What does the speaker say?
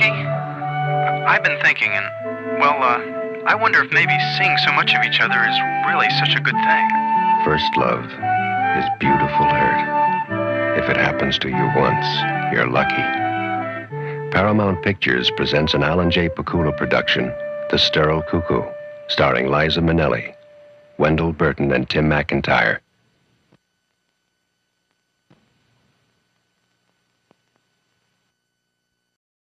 Lucky? I've been thinking, and, well, I wonder if maybe seeing so much of each other is really such a good thing. First love is beautiful hurt. If it happens to you once, you're lucky. Paramount Pictures presents an Alan J. Pakula production, The Sterile Cuckoo, starring Liza Minnelli, Wendell Burton, and Tim McIntyre.